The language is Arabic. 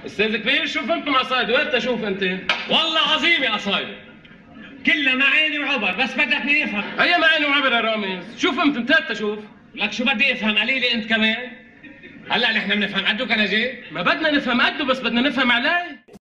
استاذ كبير شو فهمت مع صايد؟ وين تشوف انت؟ والله عظيم يا صايد، كلها معاني وعبر، بس بدك مين يفهم. هي معاني وعبر يا رامز، شو فهمت انت تشوف؟ لك شو بدي افهم قليلي انت كمان؟ هلا نحن بنفهم قدو كنجي؟ ما بدنا نفهم قده بس بدنا نفهم عليه.